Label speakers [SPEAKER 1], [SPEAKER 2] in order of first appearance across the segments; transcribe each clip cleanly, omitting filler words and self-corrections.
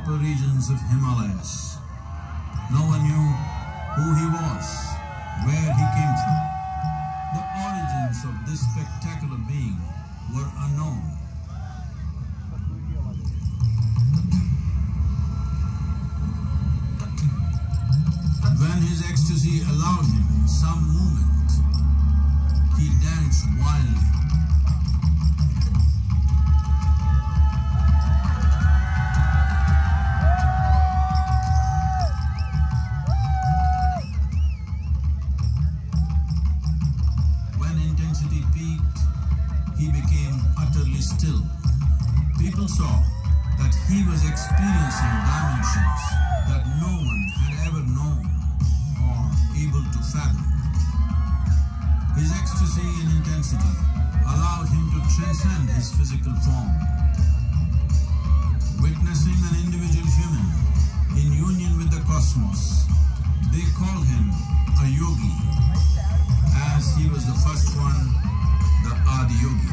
[SPEAKER 1] upper regions of Himalayas. No one knew who he was, where he came from. The origins of this spectacular being were unknown. When his ecstasy allowed him some movement, he danced wildly. When intensity peaked, he became utterly still. People saw that he was experiencing dimensions that no one had ever known or able to fathom. His ecstasy and intensity allowed him to transcend his physical form. Witnessing an individual human in union with the cosmos, they called him a yogi, as he was the first one, the Adiyogi.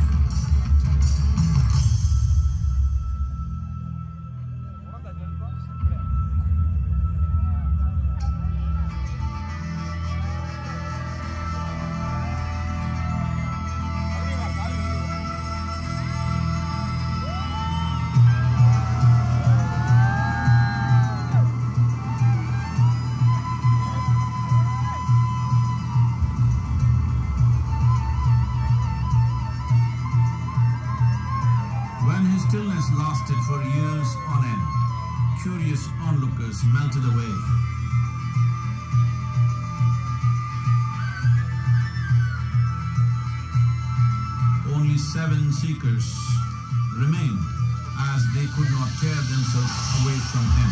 [SPEAKER 1] When his stillness lasted for years on end, curious onlookers melted away. Only 7 seekers remained, as they could not tear themselves away from him.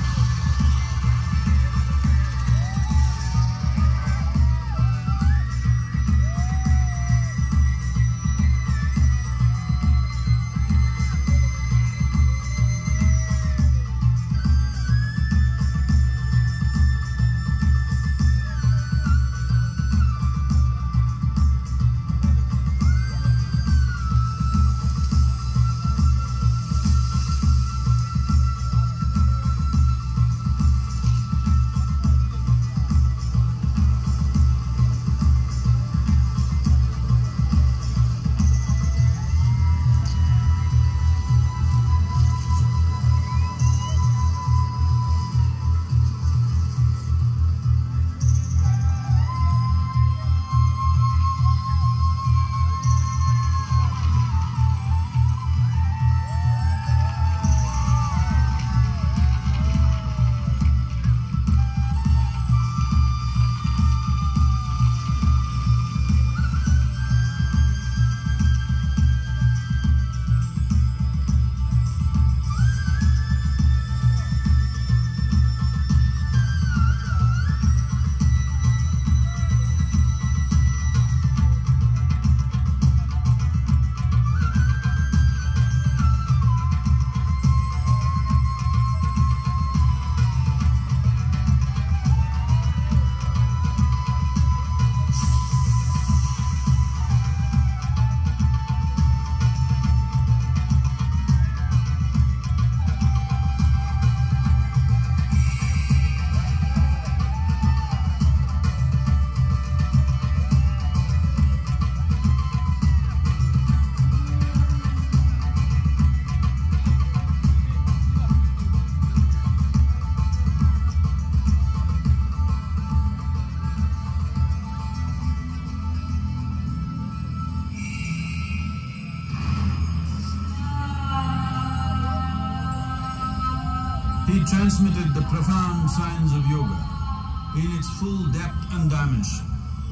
[SPEAKER 1] He transmitted the profound science of yoga in its full depth and dimension.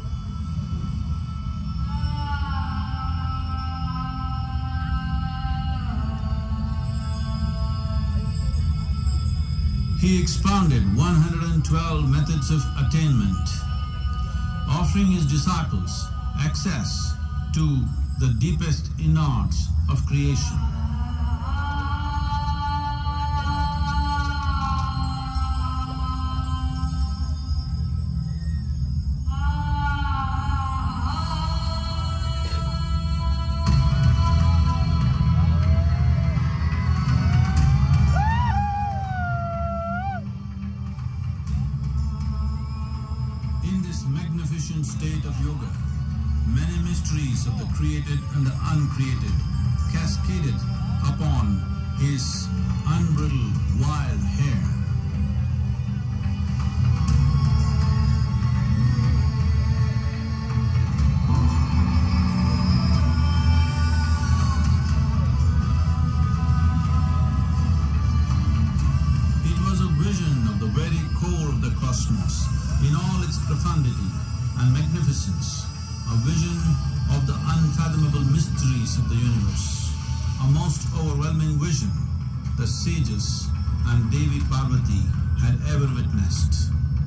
[SPEAKER 1] He expounded 112 methods of attainment, offering his disciples access to the deepest innards of creation. magnificent state of yoga, many mysteries of the created and the uncreated cascaded upon his unbridled wild hair. It was a vision of the very core of the cosmos in all its profundity and magnificence, a vision of the unfathomable mysteries of the universe, a most overwhelming vision the sages and Devi Parvati had ever witnessed.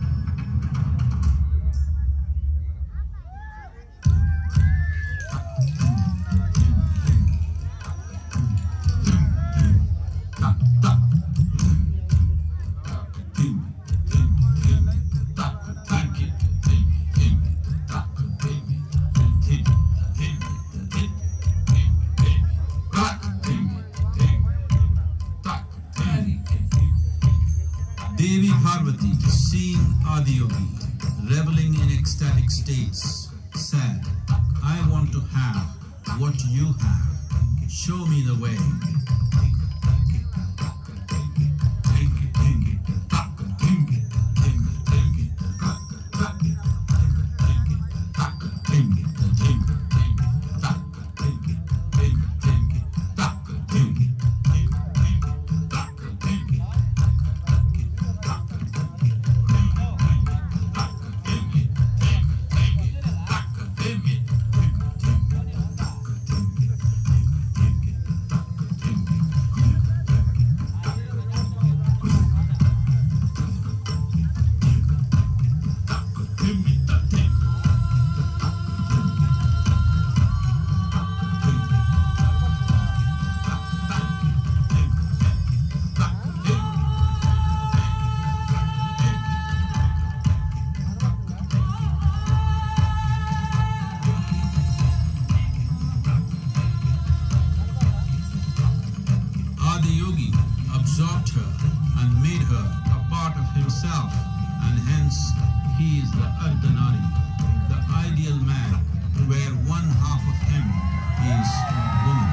[SPEAKER 1] Devi Parvati, seeing Adiyogi reveling in ecstatic states, said, "I want to have what you have. Show me the way." Adiyogi absorbed her and made her a part of himself, and hence he is the Ardhanari, the ideal man, where one half of him is woman.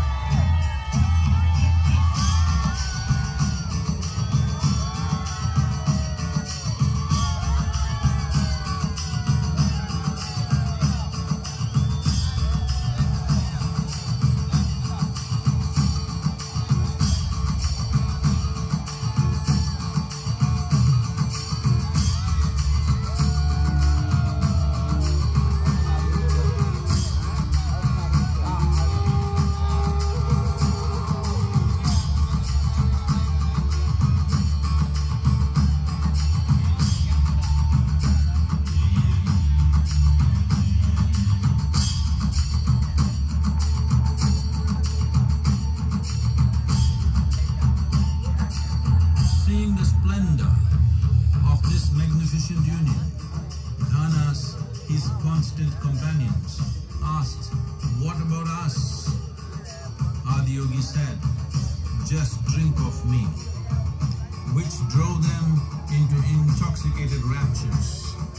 [SPEAKER 1] Seeing the splendor of this magnificent union, Dhanas, his constant companions, asked, "What about us?" Adiyogi said, "Just drink of me," which drove them into intoxicated raptures.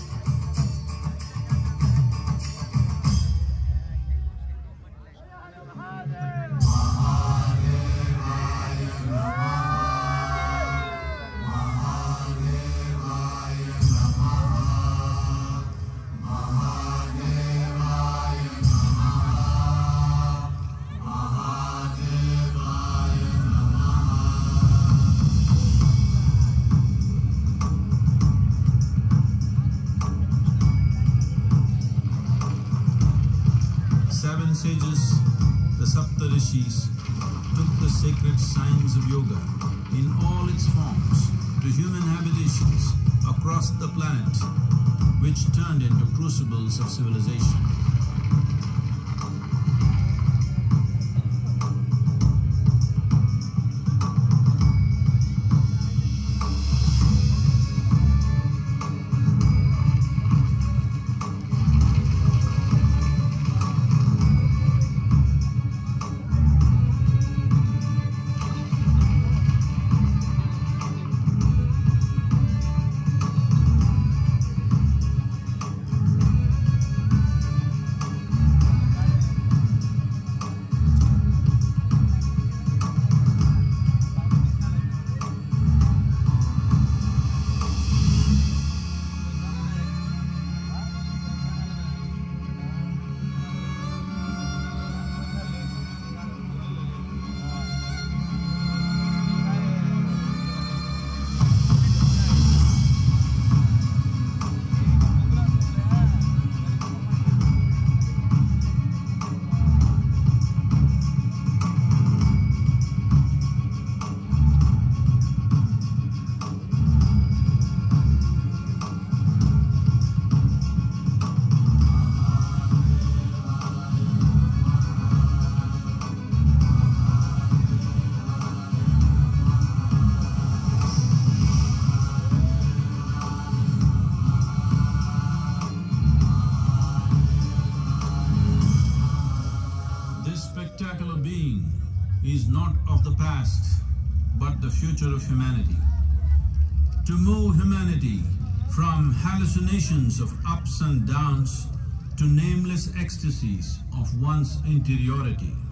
[SPEAKER 1] Seven sages, the Saptarishis, took the sacred signs of yoga in all its forms to human habitations across the planet, which turned into crucibles of civilization. the past, but the future of humanity. To move humanity from hallucinations of ups and downs to nameless ecstasies of one's interiority.